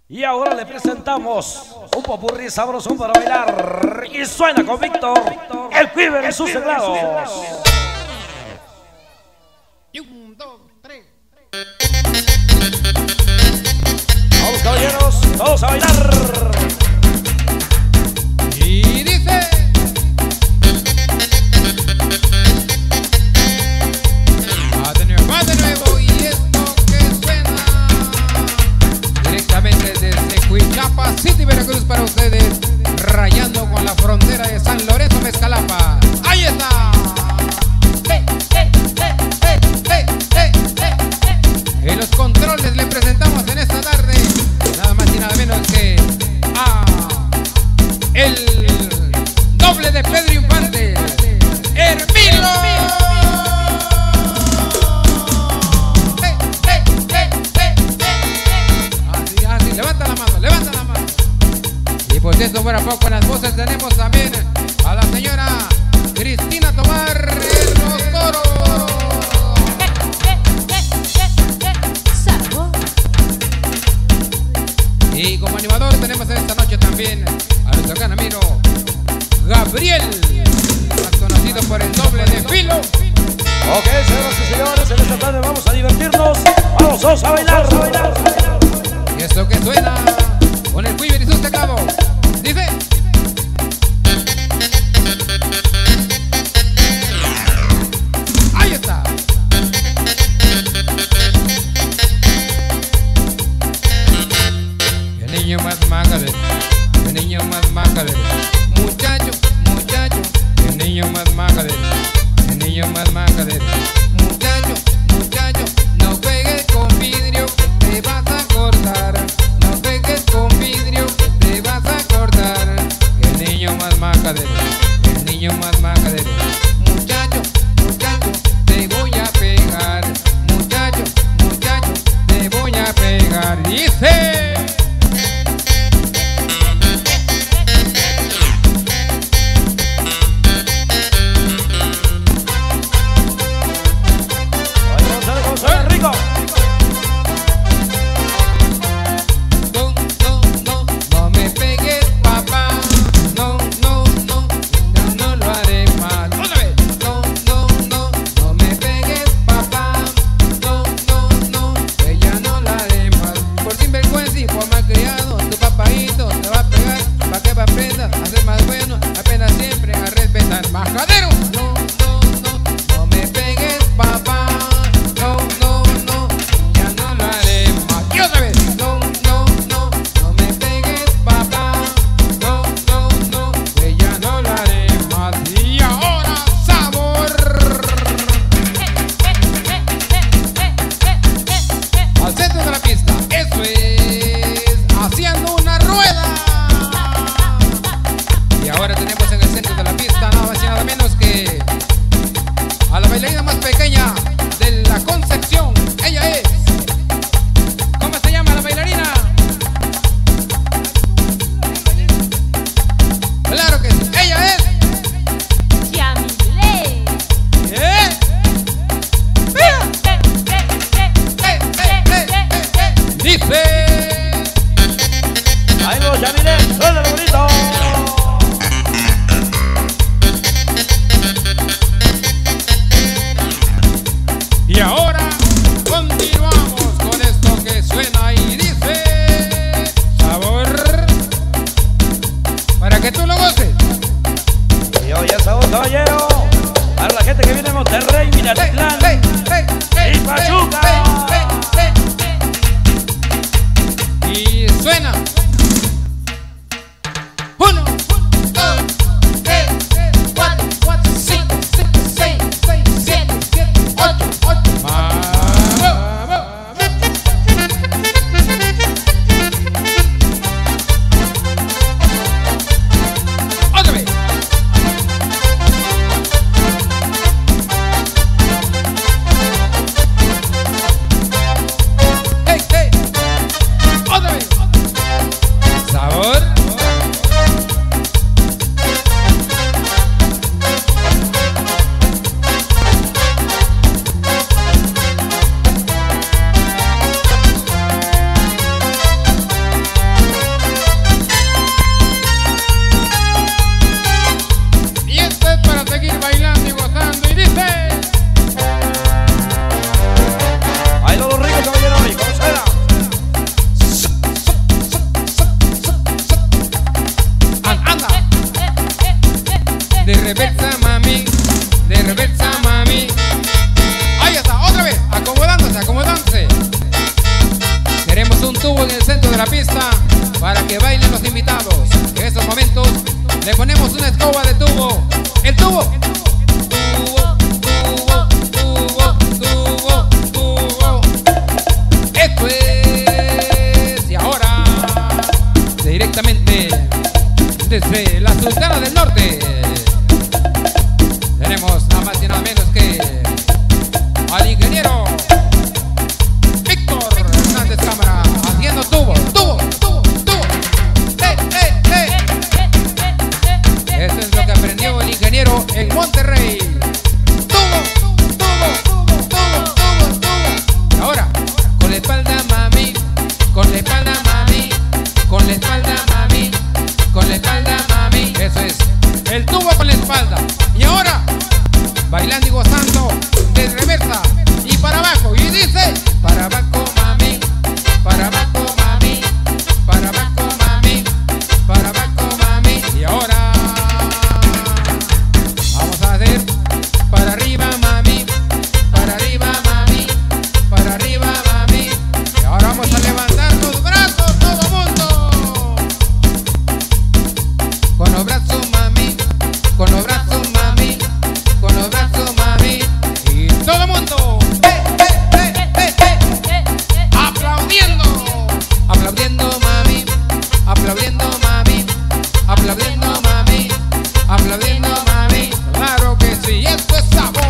Y ahora le presentamos un popurrí sabroso para bailar. Y suena con Víctor, el Quiver y sus teclados. Y 1, 2, 3. Vamos, caballeros, todos a bailar. Y dice: va de nuevo, y esto que suena directamente desde Huichapa City, Veracruz, para ustedes, rayando con la frontera de San Lorenzo, Mezcalapa. ¡Ahí está! En los controles le presentamos en esta tarde nada más y nada menos que a el doble de Pedro Infante, Hermilo. Así, levanta la mano, levanta la mano. Y pues esto fuera poco, en las voces tenemos también a la señora Cristina Tomar en los toros. Y como animador tenemos en esta noche también a nuestro gran amigo Gabriel, más conocido por el doble de Filo. Ok, señoras y señores, en esta tarde vamos a divertirnos. Vamos todos a bailar, a bailar. Y esto que suena con el Quiver y sus teclados dice: ahí está. El niño más macabro, el niño más macabro, muchacho, muchacho, el niño más macabro, el niño más macabro, muchacho, muchacho, no pegues con vidrio, te vas a cortar, no pegues con vidrio, te vas a cortar. El niño más macabro, el niño más macabro, muchacho, muchacho, te voy a pegar, muchacho, muchacho, te voy a pegar. Dice: Rico. no me pegues, papá. No, no, no, no lo haré más. Otra vez. No me pegues, papá. No, ella no la haré más. Por sinvergüenza y por malcriado, tu papaito te va a pegar. Pa' que aprendas a ser más bueno, apenas siempre a respetar. ¡Majadero! No me pegues, papá. No, ya no lo haré más. Y otra vez. No me pegues, papá. No, que ya no lo haré más. Y ahora, sabor. Al centro de la pista. Eso es haciendo una rueda. Y ahora tenemos en el centro de la pista nada más y nada menos que a la bailarina más pequeña de la Concepción. Ella es... ¿cómo se llama la bailarina? Claro que sí. Ella es... Yamile. Dice... Ahí lo Yamile, suena bonito. Y ahora continuamos con esto que suena y dice: sabor, para que tú lo goces. Y hoy es sabor, caballero. Para la gente que viene de Monterrey, Minatitlán y Pachuca. Y suena: 1, 2, 3, 4, 5, 6, 7, 8. Otra vez. Hey, otra vez. tubo en el centro de la pista para que bailen los invitados. En estos momentos le ponemos una escoba de tubo. El tubo. Tubo, tubo, tubo, tubo, tubo. Esto es. Y ahora, directamente desde la Sultana del Norte, tenemos nada más y nada menos que al ingeniero Víctor Hernández Cámara haciendo tubo, tubo, tubo, tubo. Esto es lo que aprendió el ingeniero en Monterrey. Tubo, tubo, tubo, tubo, tubo. Y ahora, con la espalda mami, con la espalda mami, con la espalda mami, con la espalda mami. Eso es, el tubo con la espalda. Y ahora, bailando y gozando de reversa y para abajo. Y dice, para abajo mami, para abajo mami, para abajo mami, para abajo mami. Y ahora vamos a hacer para arriba mami, para arriba mami, para arriba mami. Y ahora vamos a levantar los brazos todo mundo. Con los brazos mami, con los brazos mami, con los brazos mami. Y todo el mundo aplaudiendo, aplaudiendo mami, aplaudiendo mami, aplaudiendo mami, aplaudiendo mami. Claro que sí, esto es sabor.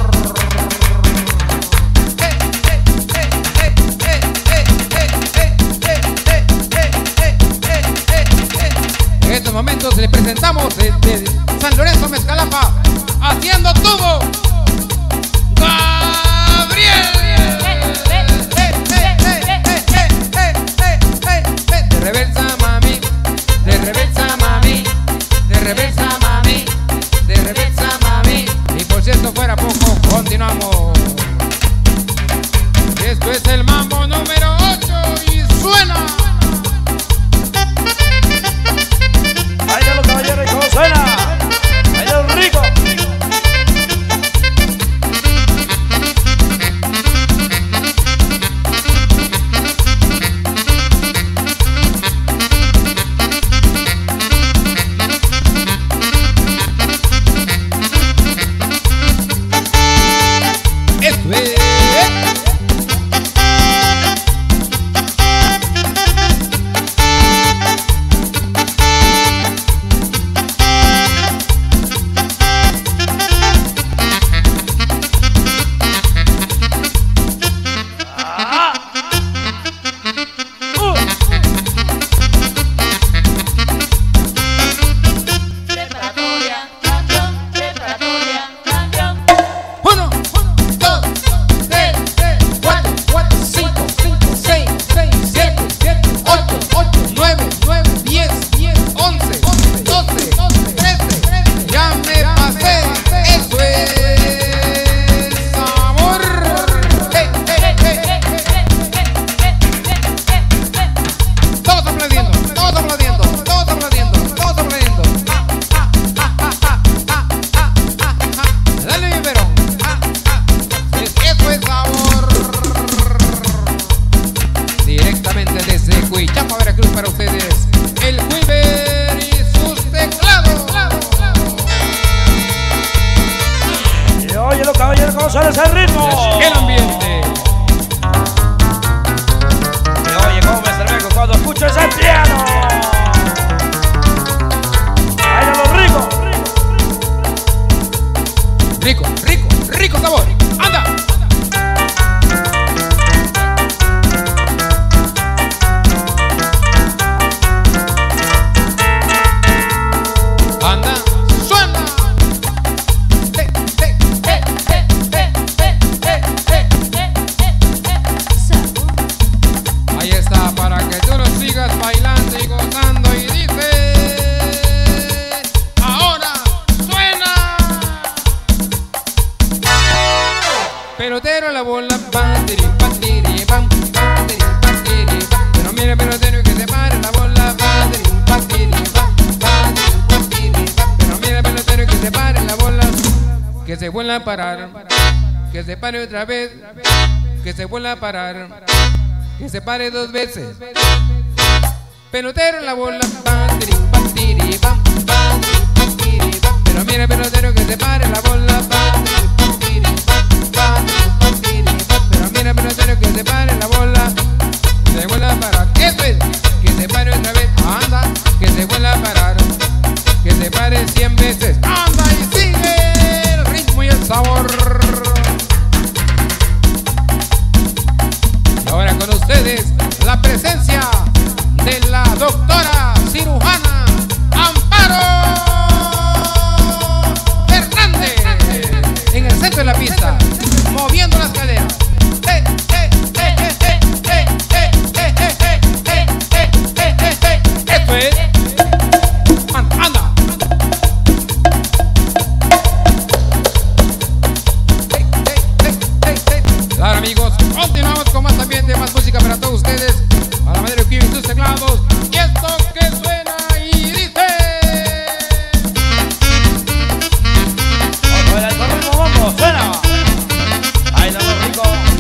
En estos momentos le presentamos desde San Lorenzo Mezcalapa haciendo tubo, Gabriel. De reversa mami, de reversa mami, de reversa mami, de reversa mami. Y por si esto fuera poco, continuamos. Esto es el mambo número 8 y suena. Baila los caballeros y cómo suena. Baila el rico. Esto es. Preparatoria, campeón, preparatoria, campeón. 1, 2, 3, 4, 5, 6, 7, 8, 9, 10, 11, 12, 13. Ya me pasé. Eso es sabor. Todos aplaudiendo, todos aplaudiendo, todos aplaudiendo, todos aplaudiendo. Dale mi verón. Eso es sabor. Directamente desde Cuichapa, Veracruz para ustedes, el Quiver y sus teclados. Y oye los caballeros cómo suena ese ritmo. El ambiente. Y oye cómo me estremezco cuando escucho ese piano. Baila los ricos. Rico, rico, rico sabor. ¡Anda! ¡Anda! ¡Suena! Ahí está, para que tú lo sigas bailando y gozando. Y dice: ahora suena. Pelotero la bola, patiri, patiri, pam, patiri, patiri, pam. Pero mire pelotero que se pare la bola, patiri, patiri, pam, patiri, patiri, pam. Pero mire pelotero que se pare la bola, que se vuelva a parar, que se pare otra vez, que se vuelva a parar, que se pare dos veces. Pelotero en la bola, pam, tiri, pam, tiri, pam, pam, tiri, pam. Pero mira el pelotero que se pare en la bola, pam, tiri, pam, pam, tiri, pam. Pero mira el pelotero que se pare en la bola, se vuelve a parar. Eso es, que se pare otra vez, anda, que se vuelva a parar, que se pare 100 veces, anda y sigue el ritmo y el sabor. Y ahora con ustedes la presencia de la doctora cirujana Amparo Hernández en el centro de la pista, moviendo las caderas. Esto es. Anda. Claro, amigos, continuamos con más ambiente, más música para todos ustedes. A la madre que y sus teclados. Y esto que suena y dice. Ojo, el ritmo, vamos, suena. Bailando rico.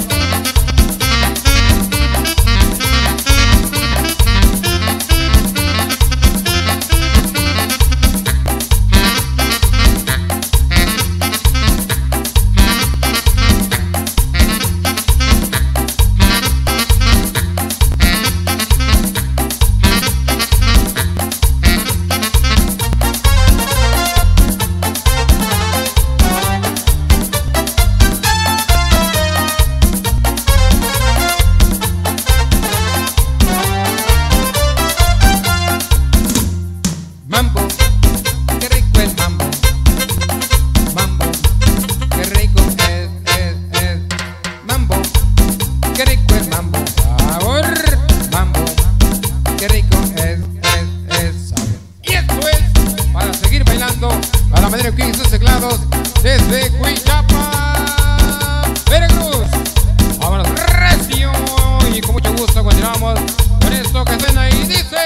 Mambo, qué rico el mambo. Mambo, qué rico es. Mambo, qué rico el mambo. Sabor. Mambo, qué rico es sabor. Y esto es para seguir bailando a la manera que y sus teclados desde Cuichapa, Veracruz. Vámonos recio y con mucho gusto continuamos con esto que suena y dice.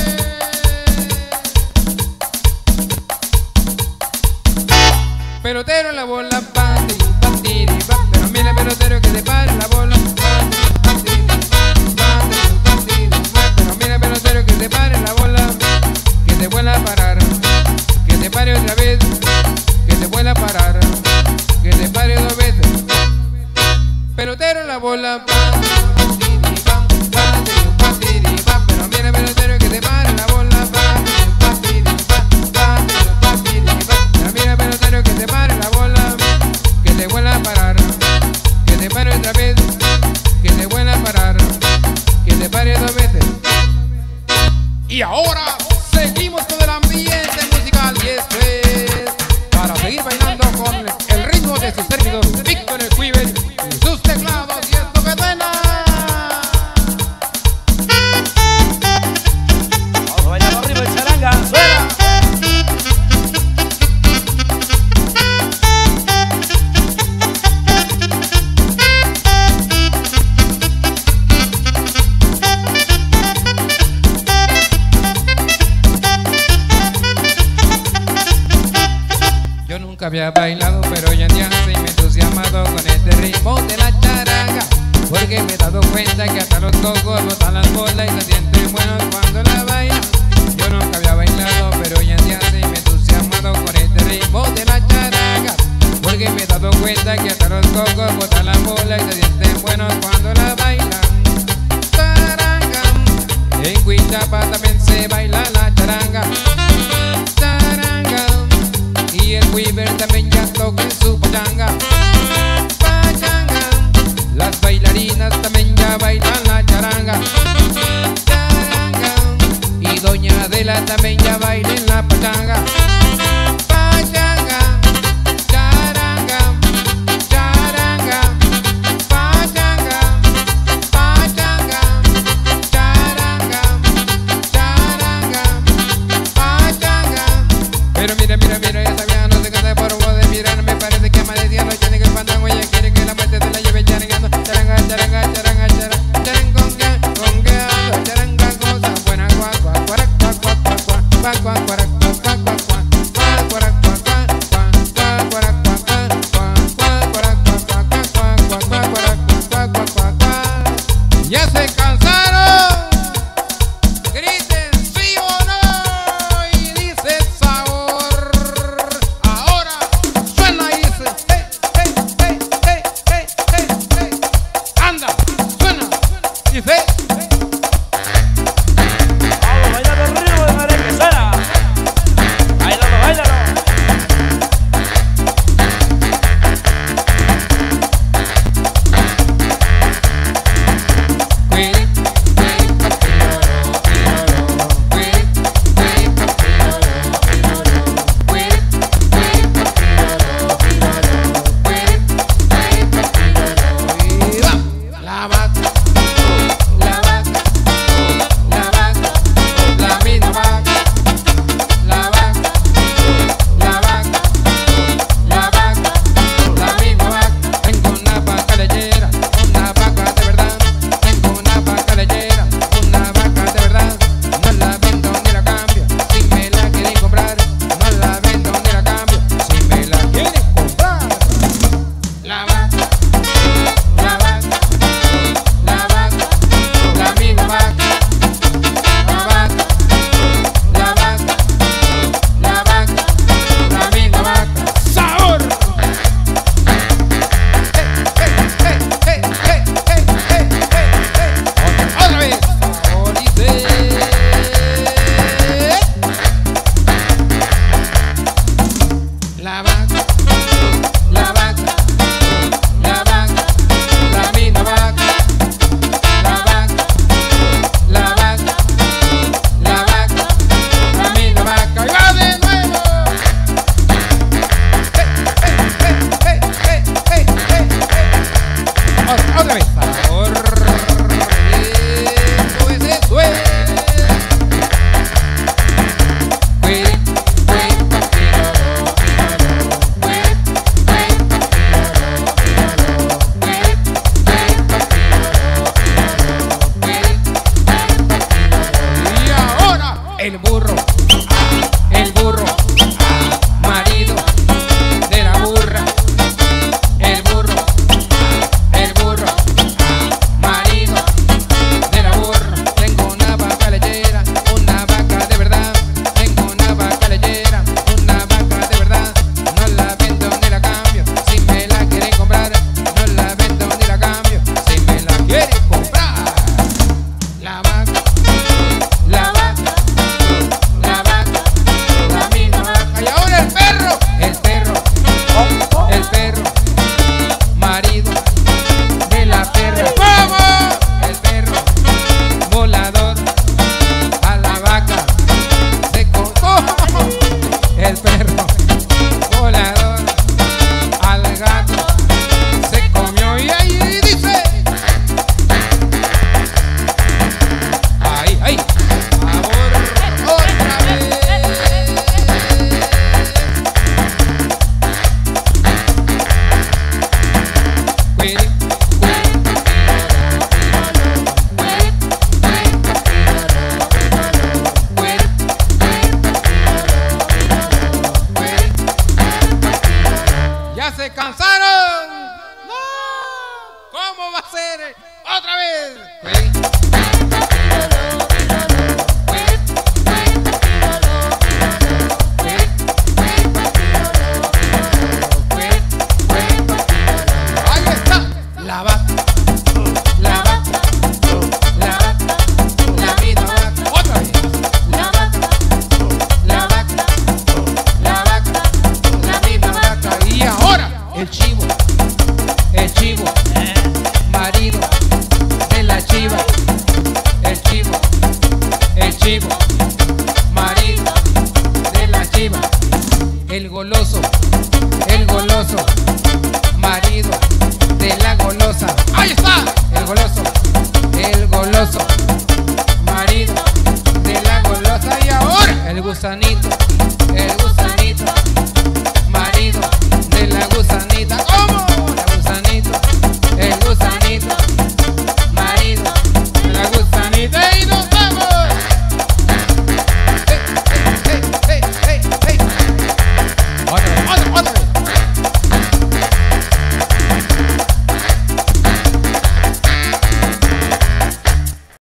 Pelotero en la bola, pam, tiri, pam. Pero mira el pelotero que se pare en la bola, pam, tiri, pam, tiri, pam. Pero mira el pelotero que se pare en la bola, que se vuelva a parar, que se pare otra vez, que se vuelva a parar, que se pare dos veces. Pelotero en la bola, pam, tiri, pam, tiri, pam. Pero mira el pelotero que se pare en la bola, pam, tiri, pam, tiri, pam. Pero mira el pelotero que se pare en la bola, que se vuelva a parar, que se pare otra vez, que se vuelva a parar, que se pare dos veces. Y ahora seguimos con el ambiente musical y esto es para seguir bailando con el ritmo de su servidor Víctor el Cuiver y sus teclados y esto que suena. Vamos a bailar arriba el charanga, suena. Yo nunca había bailado, pero hoy en día estoy entusiasmado con este ritmo de la charanga, porque me he dado cuenta que hasta los cocos botan las bolas y se sienten buenos cuando la bailan. Yo nunca había bailado, pero hoy en día estoy entusiasmado con este ritmo de la charanga, porque me he dado cuenta que hasta los cocos botan las bolas y se sienten buenos cuando la bailan. Charanga, en Cuichapa también se baila la charanga. Charanga, y el Cuiver también ya toca en su pachanga. Pachanga, las bailarinas también ya bailan la charanga. Charanga, y doña Adela también ya baila en la pachanga. Pachanga, charanga, charanga, pachanga, pachanga, charanga, charanga, pachanga. Pero mira, esa vieja no se cansa por vos de mirar. Me parece que amanecía noche en el fandango. Ella quiere que la muerte se la lleve charangando. Charanga, charanga, charanga, charanga, charangongueando, charanga, cosa buena, guac, guac, guac, guac, guac, guac, guac, guac, guac, guac, guac, guac, guac. el burro, marido de la burra. El burro, marido de la burra. Tengo una vaca lechera, una vaca de verdad. Tengo una vaca lechera, una vaca de verdad. No la vendo ni la cambio, si me la quieren comprar. No la vendo ni la cambio, si me la quieren comprar. La vaca, la vaca, la vaca, la misma vaca. Y ahora el perro, marido de la perra. ¡Vamos! El perro volador a la vaca se comió. El perro volador al gato se comió. Y ahí dice, ahí, ahora otra vez. ¿Ya se cansaron? ¡No! ¿Cómo va a ser? ¡Otra vez! Ahí está. La vaca, la vaca, la vaca, la misma vaca. Otra vez. La vaca, la vaca, la vaca, la misma vaca. Y ahora el chivo, marido de la chiva. El chivo, marido de la chiva. El goloso, marido de la golosa. Ahí está. El goloso, marido de la golosa. Y ahora el gusanito,